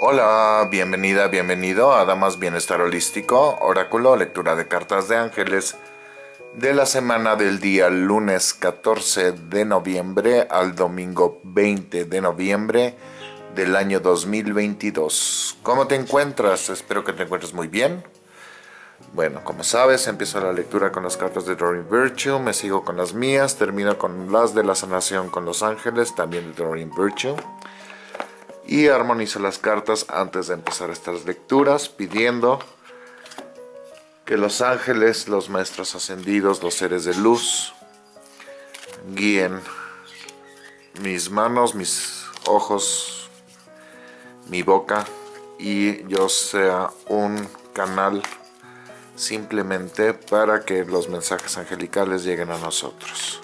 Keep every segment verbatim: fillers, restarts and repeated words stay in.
Hola, bienvenida, bienvenido a Damas Bienestar Holístico, Oráculo, lectura de cartas de ángeles de la semana del día lunes catorce de noviembre al domingo veinte de noviembre del año dos mil veintidós. ¿Cómo te encuentras? Espero que te encuentres muy bien. Bueno, como sabes, empiezo la lectura con las cartas de Doreen Virtue, me sigo con las mías, termino con las de la sanación con los ángeles, también de Doreen Virtue. Y armonizo las cartas antes de empezar estas lecturas, pidiendo que los ángeles, los maestros ascendidos, los seres de luz, guíen mis manos, mis ojos, mi boca, y yo sea un canal simplemente para que los mensajes angelicales lleguen a nosotros.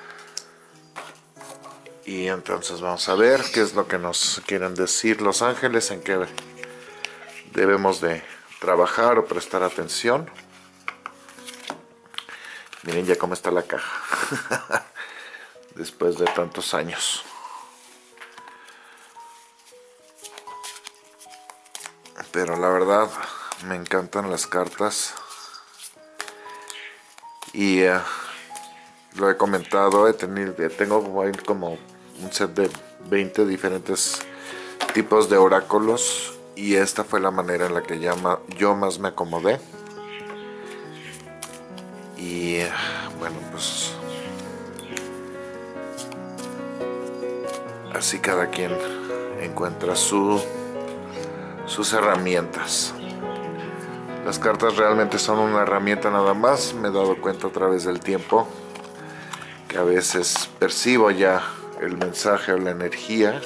Y entonces vamos a ver qué es lo que nos quieren decir los ángeles, en qué debemos de trabajar o prestar atención. Miren ya cómo está la caja después de tantos años. Pero la verdad me encantan las cartas y uh, lo he comentado, he tenido, tengo como un set de veinte diferentes tipos de oráculos y esta fue la manera en la que yo más me acomodé. Y bueno, pues así cada quien encuentra su, sus herramientas. Las cartas realmente son una herramienta nada más. Me he dado cuenta a través del tiempo que a veces percibo ya el mensaje o la energía,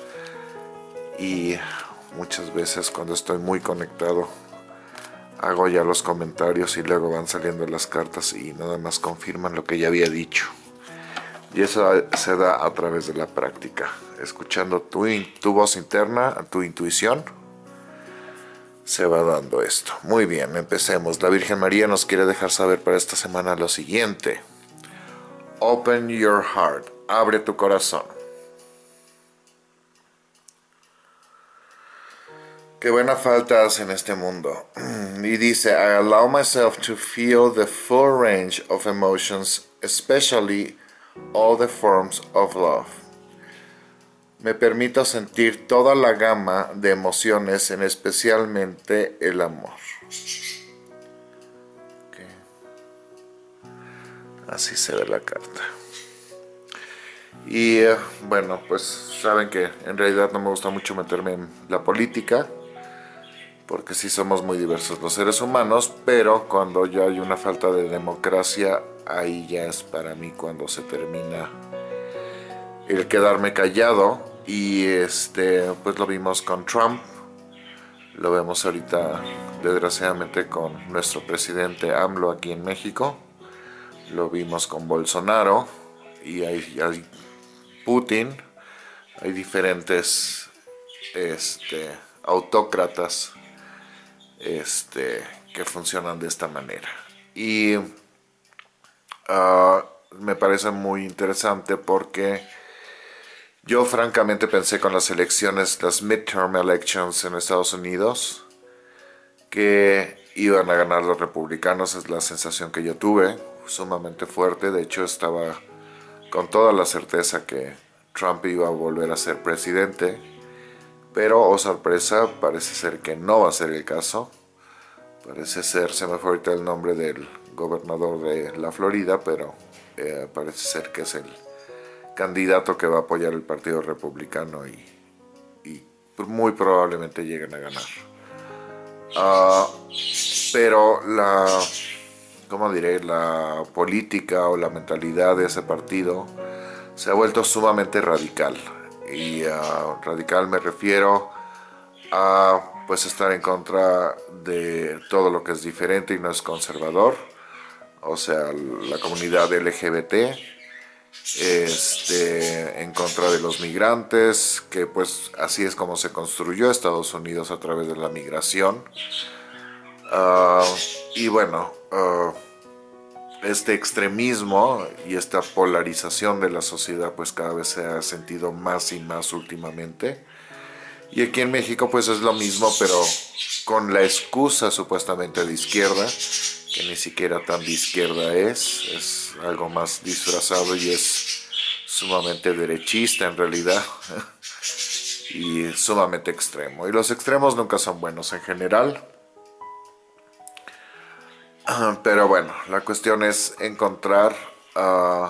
y muchas veces cuando estoy muy conectado hago ya los comentarios y luego van saliendo las cartas y nada más confirman lo que ya había dicho. Y eso se da a través de la práctica, escuchando tu, tu voz interna, tu intuición. Se va dando esto. Muy bien, empecemos. La Virgen María nos quiere dejar saber para esta semana lo siguiente. Open your heart. Abre tu corazón. Qué buena falta hace en este mundo. Y dice, I allow myself to feel the full range of emotions, especially all the forms of love. Me permito sentir toda la gama de emociones, en especialmente el amor. Okay. Así se ve la carta. Y eh, bueno, pues saben que en realidad no me gusta mucho meterme en la política, porque sí somos muy diversos los seres humanos, pero cuando ya hay una falta de democracia, ahí ya es para mí cuando se termina el quedarme callado. Y este, pues lo vimos con Trump, lo vemos ahorita desgraciadamente con nuestro presidente AMLO aquí en México, lo vimos con Bolsonaro, y hay, hay Putin, hay diferentes este, autócratas este, que funcionan de esta manera. Y uh, me parece muy interesante porque yo francamente pensé con las elecciones, las midterm elections en Estados Unidos, que iban a ganar los republicanos. Es la sensación que yo tuve, sumamente fuerte. De hecho, estaba con toda la certeza que Trump iba a volver a ser presidente, pero, oh sorpresa, parece ser que no va a ser el caso. Parece ser, se me fue ahorita el nombre del gobernador de la Florida, pero eh, parece ser que es el candidato que va a apoyar el Partido Republicano, y, y muy probablemente lleguen a ganar. Uh, pero la, ¿cómo diré? La política o la mentalidad de ese partido se ha vuelto sumamente radical. Y uh, radical me refiero a pues estar en contra de todo lo que es diferente y no es conservador, o sea, la comunidad L G B T, este, en contra de los migrantes, que pues así es como se construyó Estados Unidos, a través de la migración. Uh, y bueno, uh, este extremismo y esta polarización de la sociedad pues cada vez se ha sentido más y más últimamente. Y aquí en México pues es lo mismo, pero con la excusa supuestamente de izquierda, que ni siquiera tan de izquierda es, es algo más disfrazado y es sumamente derechista en realidad, y sumamente extremo. Y los extremos nunca son buenos en general, pero bueno, la cuestión es encontrar... Uh,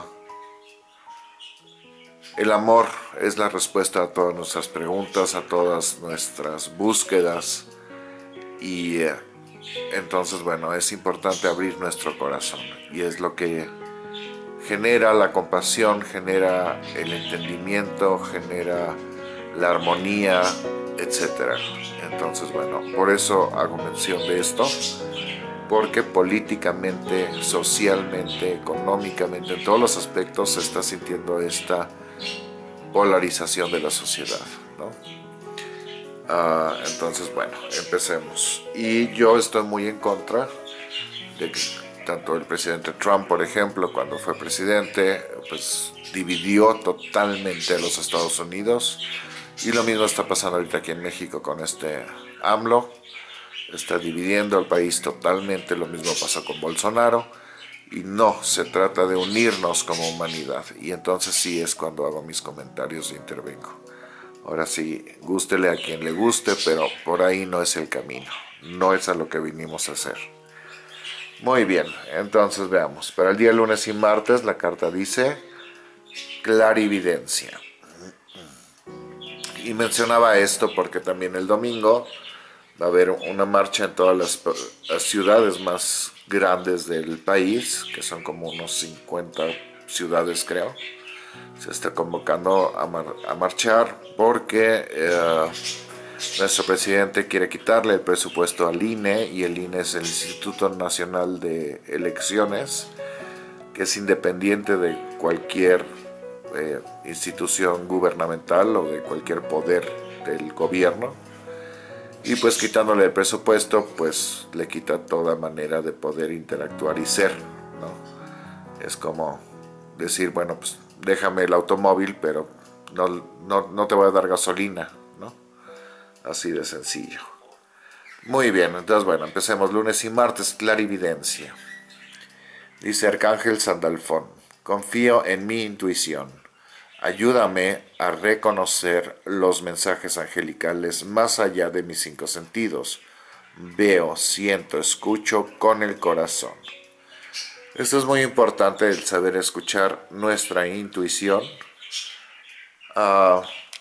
el amor es la respuesta a todas nuestras preguntas, a todas nuestras búsquedas, y eh, entonces bueno, es importante abrir nuestro corazón, y es lo que genera la compasión, genera el entendimiento, genera la armonía, etcétera. Entonces bueno, por eso hago mención de esto, porque políticamente, socialmente, económicamente, en todos los aspectos se está sintiendo esta polarización de la sociedad, ¿no? Uh, entonces, bueno, empecemos. Y yo estoy muy en contra de que tanto el presidente Trump, por ejemplo, cuando fue presidente, pues dividió totalmente a los Estados Unidos, y lo mismo está pasando ahorita aquí en México con este AMLO. Está dividiendo al país totalmente, lo mismo pasó con Bolsonaro, y no, se trata de unirnos como humanidad, y entonces sí es cuando hago mis comentarios e intervengo. Ahora sí, gústele a quien le guste, pero por ahí no es el camino, no es a lo que vinimos a hacer. Muy bien, entonces veamos, para el día lunes y martes la carta dice clarividencia. Y mencionaba esto porque también el domingo va a haber una marcha en todas las, las ciudades más grandes del país, que son como unos cincuenta ciudades creo. Se está convocando a, mar, a marchar porque eh, nuestro presidente quiere quitarle el presupuesto al I N E, y el I N E es el Instituto Nacional de Elecciones, que es independiente de cualquier eh, institución gubernamental o de cualquier poder del gobierno. Y pues quitándole el presupuesto, pues le quita toda manera de poder interactuar y ser, ¿no? Es como decir, bueno, pues déjame el automóvil, pero no, no, no te voy a dar gasolina, ¿no? Así de sencillo. Muy bien, entonces bueno, empecemos lunes y martes, clarividencia. Dice Arcángel Sandalfón: confío en mi intuición. Ayúdame a reconocer los mensajes angelicales más allá de mis cinco sentidos. Veo, siento, escucho con el corazón. Esto es muy importante, el saber escuchar nuestra intuición. Uh,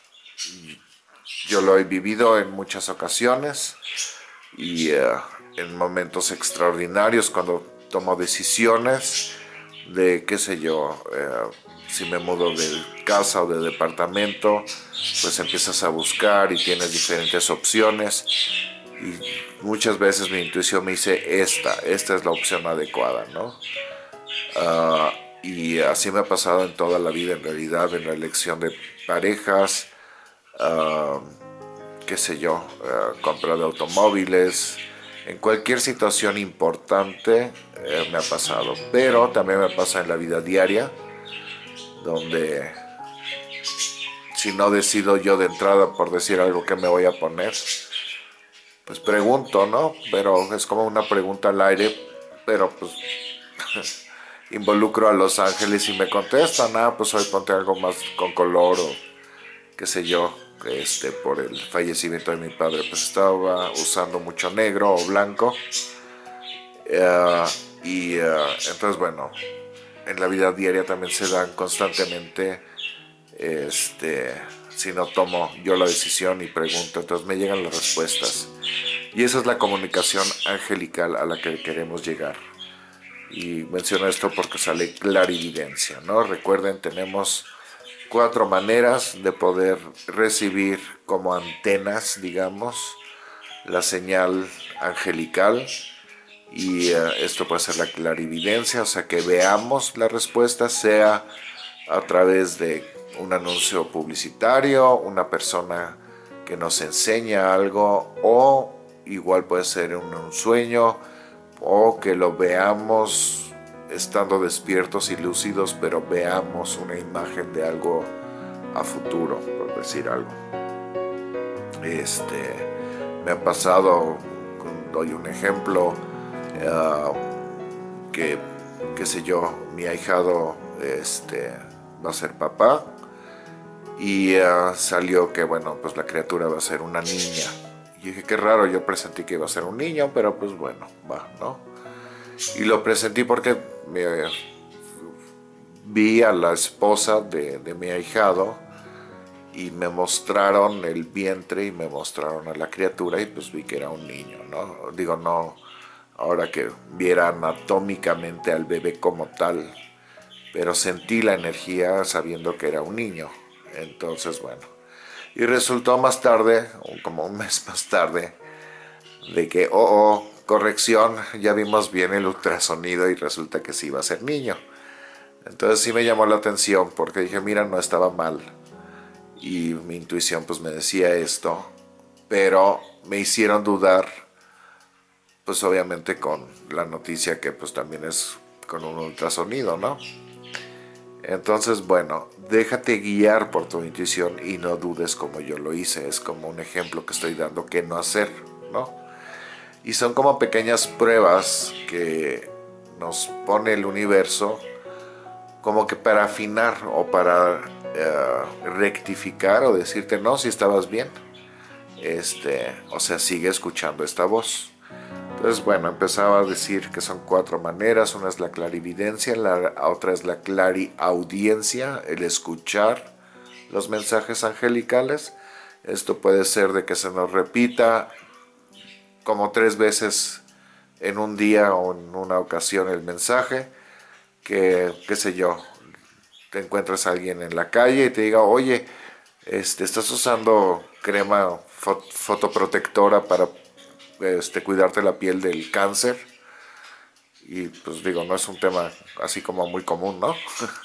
yo lo he vivido en muchas ocasiones, y uh, en momentos extraordinarios cuando tomo decisiones de, qué sé yo, uh, si me mudo de casa o de departamento, pues empiezas a buscar y tienes diferentes opciones, y muchas veces mi intuición me dice esta, esta es la opción adecuada, ¿no? Uh, y así me ha pasado en toda la vida, en realidad, en la elección de parejas, uh, qué sé yo, uh, compra de automóviles, en cualquier situación importante eh, me ha pasado, pero también me pasa en la vida diaria, donde si no decido yo de entrada por decir algo que me voy a poner, pues pregunto, ¿no? Pero es como una pregunta al aire, pero pues involucro a los ángeles y me contestan, ah, pues hoy ponte algo más con color, o qué sé yo, este, por el fallecimiento de mi padre, pues estaba usando mucho negro o blanco, uh, y uh, entonces bueno, en la vida diaria también se dan constantemente, este, si no tomo yo la decisión y pregunto, entonces me llegan las respuestas, y esa es la comunicación angelical a la que queremos llegar. Y menciono esto porque sale clarividencia, ¿no? Recuerden, tenemos cuatro maneras de poder recibir como antenas, digamos, la señal angelical, y uh, esto puede ser la clarividencia, o sea que veamos la respuesta, sea a través de un anuncio publicitario, una persona que nos enseña algo, o igual puede ser un, un sueño, o que lo veamos estando despiertos y lúcidos, pero veamos una imagen de algo a futuro, por decir algo. Este, me ha pasado, doy un ejemplo, uh, que, qué sé yo, mi ahijado este, va a ser papá y uh, salió que, bueno, pues la criatura va a ser una niña. Y dije, qué raro, yo presentí que iba a ser un niño, pero pues bueno, va, ¿no? Y lo presentí porque me, vi a la esposa de, de mi ahijado y me mostraron el vientre y me mostraron a la criatura y pues vi que era un niño, ¿no? Digo, no, ahora que viera anatómicamente al bebé como tal, pero sentí la energía sabiendo que era un niño. Entonces, bueno. Y resultó más tarde, como un mes más tarde, de que, oh, oh, corrección, ya vimos bien el ultrasonido y resulta que sí iba a ser niño. Entonces sí me llamó la atención porque dije, mira, no estaba mal. Y mi intuición pues me decía esto, pero me hicieron dudar, pues obviamente con la noticia que pues también es con un ultrasonido, ¿no? Entonces, bueno, déjate guiar por tu intuición y no dudes como yo lo hice. Es como un ejemplo que estoy dando que no hacer, ¿no? Y son como pequeñas pruebas que nos pone el universo como que para afinar o para uh, rectificar o decirte no, si estabas bien. Este, o sea, sigue escuchando esta voz. Entonces, bueno, empezaba a decir que son cuatro maneras. Una es la clarividencia, la otra es la clariaudiencia, el escuchar los mensajes angelicales. Esto puede ser de que se nos repita como tres veces en un día o en una ocasión el mensaje, que, qué sé yo, te encuentras a alguien en la calle y te diga, oye, este, estás usando crema fot fotoprotectora para este, cuidarte la piel del cáncer. Y pues digo, no es un tema así como muy común, ¿no?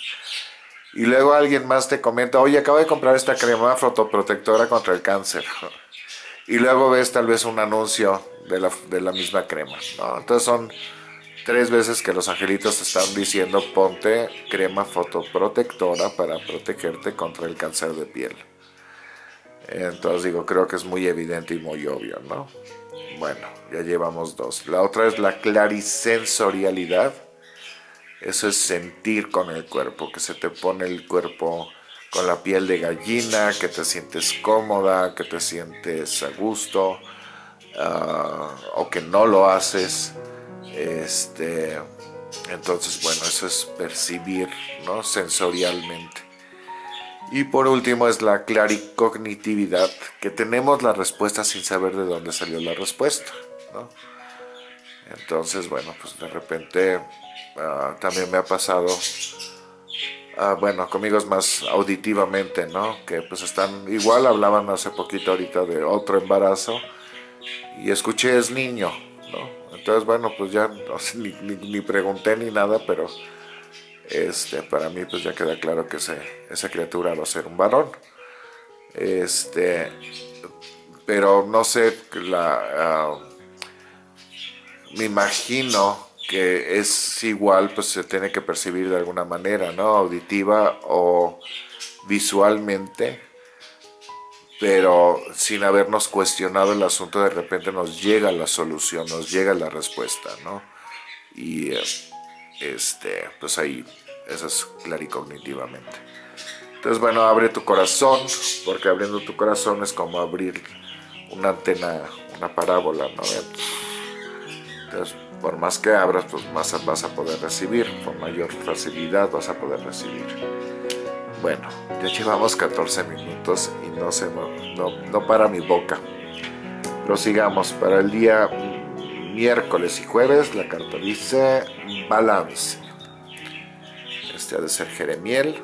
Y luego alguien más te comenta, oye, acabo de comprar esta crema fotoprotectora contra el cáncer. Y luego ves tal vez un anuncio de la, de la misma crema, ¿no? Entonces son tres veces que los angelitos te están diciendo, ponte crema fotoprotectora para protegerte contra el cáncer de piel. Entonces digo, creo que es muy evidente y muy obvio, ¿no? Bueno, ya llevamos dos. La otra es la clarisensorialidad. Eso es sentir con el cuerpo, que se te pone el cuerpo con la piel de gallina, que te sientes cómoda, que te sientes a gusto, uh, o que no lo haces. Este, entonces, bueno, eso es percibir, ¿no? Sensorialmente. Y por último es la claricognitividad, que tenemos la respuesta sin saber de dónde salió la respuesta, ¿no? Entonces, bueno, pues de repente uh, también me ha pasado, uh, bueno, conmigo es más auditivamente, ¿no? Que pues están, igual hablaban hace poquito ahorita de otro embarazo y escuché es niño, ¿no? Entonces, bueno, pues ya no sé, ni, ni, ni pregunté ni nada, pero este, para mí pues ya queda claro que ese, esa criatura va a ser un varón. Este, pero no sé, la, uh, me imagino que es igual, pues se tiene que percibir de alguna manera, ¿no? Auditiva o visualmente, pero sin habernos cuestionado el asunto, de repente nos llega la solución, nos llega la respuesta, ¿no? Y este, pues ahí, eso es claricognitivamente. Entonces, bueno, abre tu corazón, porque abriendo tu corazón es como abrir una antena, una parábola, ¿no? Entonces, por más que abras, pues más vas a poder recibir, con mayor facilidad vas a poder recibir. Bueno, ya llevamos catorce minutos y no, se, no, no para mi boca. Prosigamos. Para el día miércoles y jueves, la carta dice balance. Este ha de ser Jeremiel.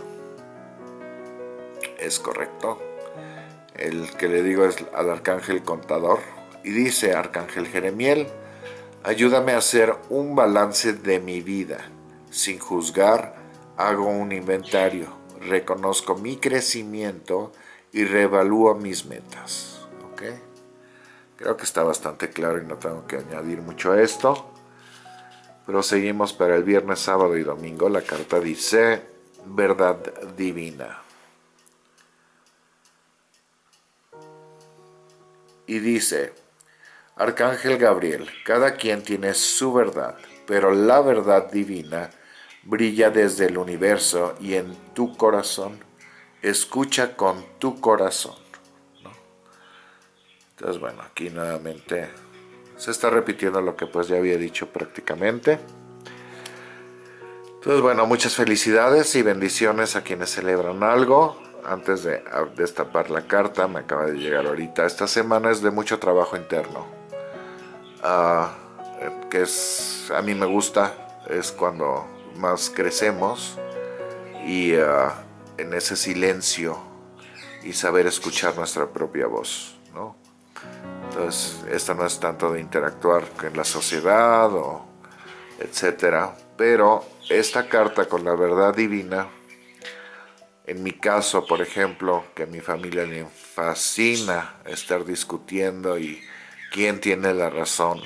Es correcto. El que le digo es al arcángel contador. Y dice, arcángel Jeremiel, ayúdame a hacer un balance de mi vida. Sin juzgar, hago un inventario, reconozco mi crecimiento y reevalúo mis metas. ¿Ok? Creo que está bastante claro y no tengo que añadir mucho a esto. Proseguimos para el viernes, sábado y domingo. La carta dice, verdad divina. y dice: Arcángel Gabriel, cada quien tiene su verdad, pero la verdad divina brilla desde el universo y en tu corazón. Escucha con tu corazón, ¿no? Entonces, bueno, aquí nuevamente se está repitiendo lo que pues ya había dicho prácticamente. Entonces, bueno, muchas felicidades y bendiciones a quienes celebran algo. Antes de destapar la carta, me acaba de llegar ahorita. Esta semana es de mucho trabajo interno. Uh, que es, a mí me gusta, es cuando más crecemos y uh, en ese silencio y saber escuchar nuestra propia voz, ¿no? Entonces, esto no es tanto de interactuar con la sociedad o etcétera, pero esta carta con la verdad divina, en mi caso, por ejemplo, que a mi familia le fascina estar discutiendo y quién tiene la razón,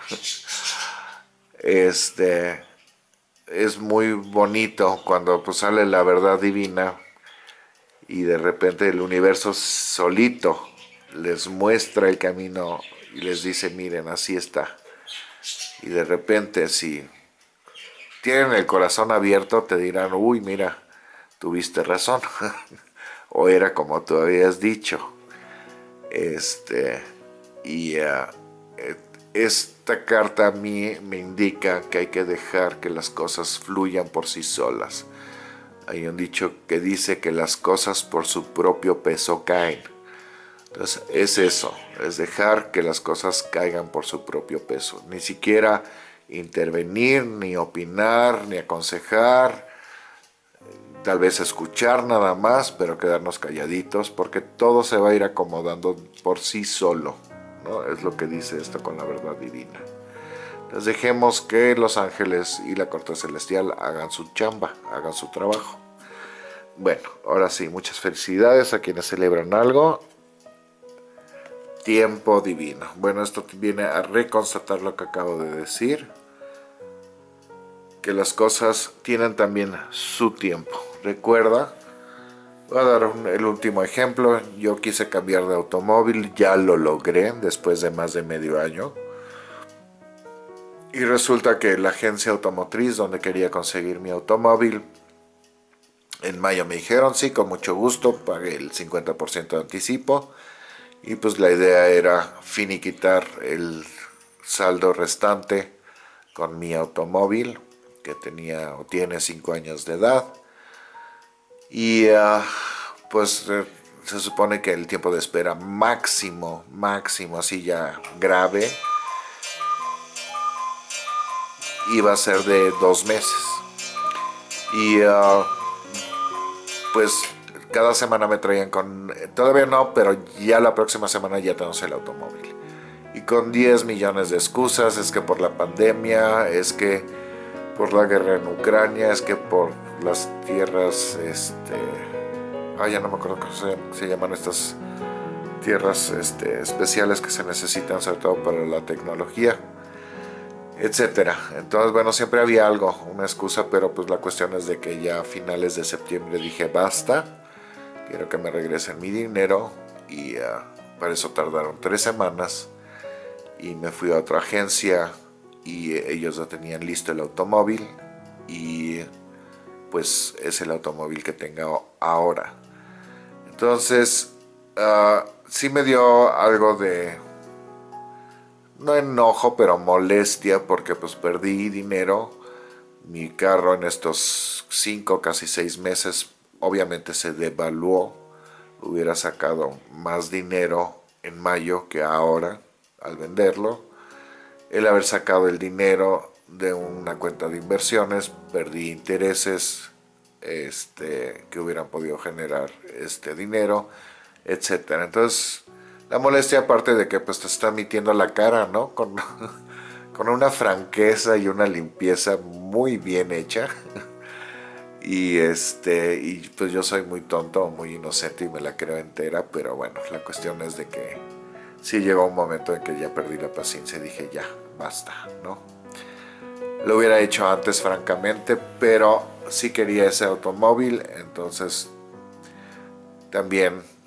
este, es muy bonito cuando pues sale la verdad divina y de repente el universo solito les muestra el camino y les dice: miren, así está. Y de repente, si tienen el corazón abierto, te dirán: uy, mira, tuviste razón. O era como tú habías dicho. Este, y uh, esta carta a mí me indica que hay que dejar que las cosas fluyan por sí solas. Hay un dicho que dice que las cosas por su propio peso caen. Entonces es eso, es dejar que las cosas caigan por su propio peso. Ni siquiera intervenir, ni opinar, ni aconsejar, tal vez escuchar nada más, pero quedarnos calladitos, porque todo se va a ir acomodando por sí solo, ¿no? Es lo que dice esto con la verdad divina. Entonces dejemos que los ángeles y la corte celestial hagan su chamba, hagan su trabajo. Bueno, ahora sí, muchas felicidades a quienes celebran algo. Tiempo divino. Bueno, esto viene a reconstatar lo que acabo de decir, que las cosas tienen también su tiempo. Recuerda, voy a dar un, el último ejemplo. Yo quise cambiar de automóvil, ya lo logré después de más de medio año. Y resulta que la agencia automotriz donde quería conseguir mi automóvil, en mayo me dijeron: sí, con mucho gusto, pagué el cincuenta por ciento de anticipo. Y pues la idea era finiquitar el saldo restante con mi automóvil, que tenía o tiene cinco años de edad. Y uh, pues eh, se supone que el tiempo de espera máximo, máximo, así ya grave, iba a ser de dos meses. Y uh, pues cada semana me traían con, todavía no, pero ya la próxima semana ya tenemos el automóvil. Y con diez millones de excusas: es que por la pandemia, es que por la guerra en Ucrania, es que por las tierras, este, ah, ya no me acuerdo cómo se, se llaman estas tierras este, especiales que se necesitan sobre todo para la tecnología, etcétera. Entonces, bueno, siempre había algo, una excusa, pero pues la cuestión es de que ya a finales de septiembre dije: basta, quiero que me regresen mi dinero. Y uh, para eso tardaron tres semanas y me fui a otra agencia y ellos ya tenían listo el automóvil y pues es el automóvil que tengo ahora. Entonces uh, sí me dio algo de, no enojo, pero molestia, porque pues perdí dinero. Mi carro en estos cinco, casi seis meses obviamente se devaluó. Hubiera sacado más dinero en mayo que ahora al venderlo. El haber sacado el dinero de una cuenta de inversiones, perdí intereses este, que hubieran podido generar este dinero, etcétera. Entonces, la molestia, aparte de que pues te está metiendo la cara, ¿no? Con, con una franqueza y una limpieza muy bien hecha. Y este, y pues yo soy muy tonto, muy inocente y me la creo entera, pero bueno, la cuestión es de que sí llegó un momento en que ya perdí la paciencia y dije: ya, basta, ¿no? Lo hubiera hecho antes, francamente, pero sí quería ese automóvil. Entonces también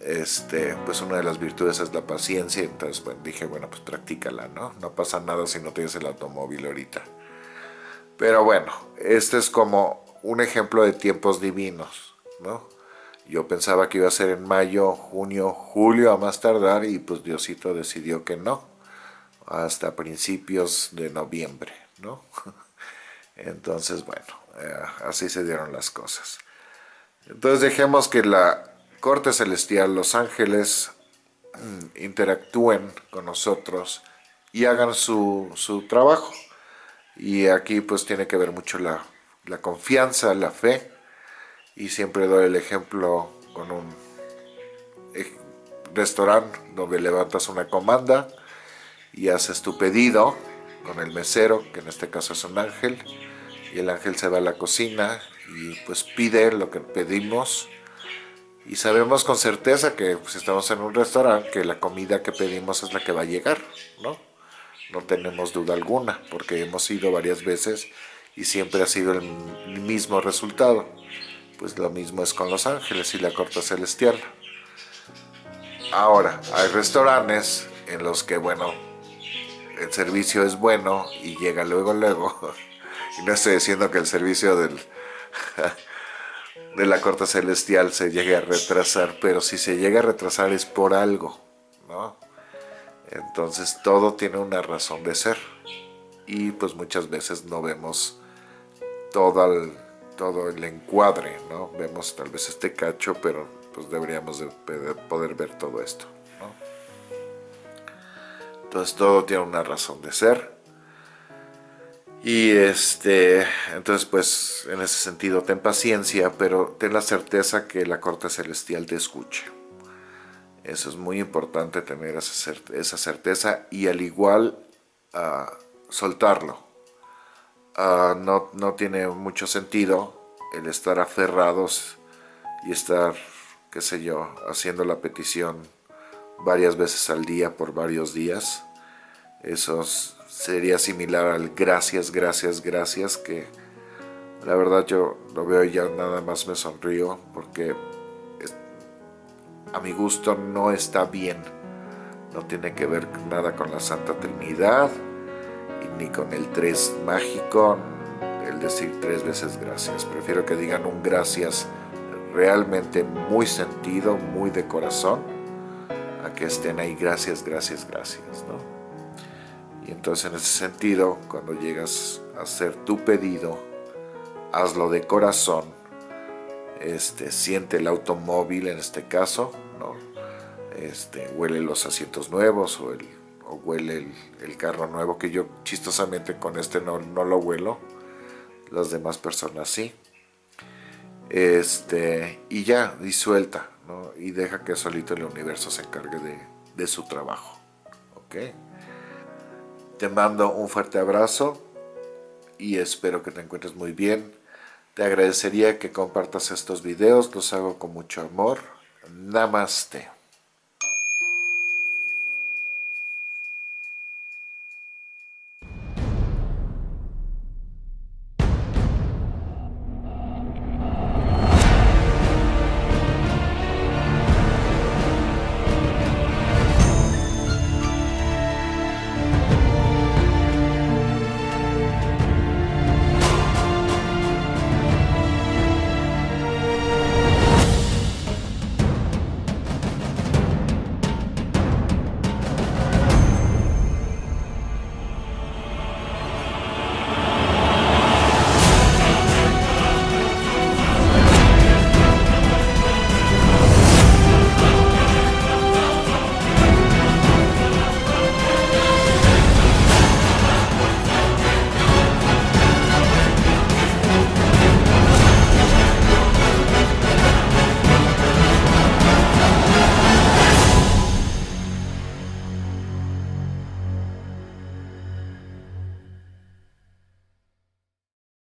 este, pues una de las virtudes es la paciencia. Entonces bueno, dije, bueno, pues practícala, ¿no? No pasa nada si no tienes el automóvil ahorita. Pero bueno, este es como un ejemplo de tiempos divinos, ¿no? Yo pensaba que iba a ser en mayo, junio, julio a más tardar, y pues Diosito decidió que no, hasta principios de noviembre, ¿no? Entonces, bueno, eh, así se dieron las cosas. Entonces dejemos que la corte celestial, los ángeles, interactúen con nosotros y hagan su, su trabajo. Y aquí pues tiene que ver mucho la, la confianza, la fe, y siempre doy el ejemplo con un restaurante donde levantas una comanda y haces tu pedido con el mesero, que en este caso es un ángel, y el ángel se va a la cocina y pues pide lo que pedimos, y sabemos con certeza que pues, estamos en un restaurante, que la comida que pedimos es la que va a llegar, ¿no? No tenemos duda alguna, porque hemos ido varias veces y siempre ha sido el mismo resultado. Pues lo mismo es con los ángeles y la corte celestial. Ahora, hay restaurantes en los que, bueno, el servicio es bueno y llega luego, luego. Y no estoy diciendo que el servicio del, de la corte celestial se llegue a retrasar, pero si se llega a retrasar es por algo, ¿no? Entonces todo tiene una razón de ser. Y pues muchas veces no vemos todo el, todo el encuadre, ¿no? Vemos tal vez este cacho, pero pues deberíamos de poder ver todo esto, ¿no? Entonces todo tiene una razón de ser. Y este, entonces pues en ese sentido ten paciencia, pero ten la certeza que la corte celestial te escuche. Eso es muy importante, tener esa certeza, y al igual uh, soltarlo. Uh, no, no tiene mucho sentido el estar aferrados y estar, qué sé yo, haciendo la petición varias veces al día por varios días. Eso sería similar al gracias, gracias, gracias, que la verdad yo lo veo y ya nada más me sonrío, porque a mi gusto no está bien. No tiene que ver nada con la Santa Trinidad, y ni con el tres mágico, el decir tres veces gracias. Prefiero que digan un gracias realmente muy sentido, muy de corazón, a que estén ahí gracias, gracias, gracias, ¿no? Y entonces en ese sentido, cuando llegas a hacer tu pedido, hazlo de corazón. Este, siente el automóvil en este caso, ¿no? Este, huele los asientos nuevos, o, el, o huele el, el carro nuevo, que yo chistosamente con este no, no lo huelo, las demás personas sí. Este, y ya, disuelta, ¿no? Y deja que solito el universo se encargue de, de su trabajo, ¿ok? Te mando un fuerte abrazo y espero que te encuentres muy bien. Te agradecería que compartas estos videos, los hago con mucho amor. Namaste.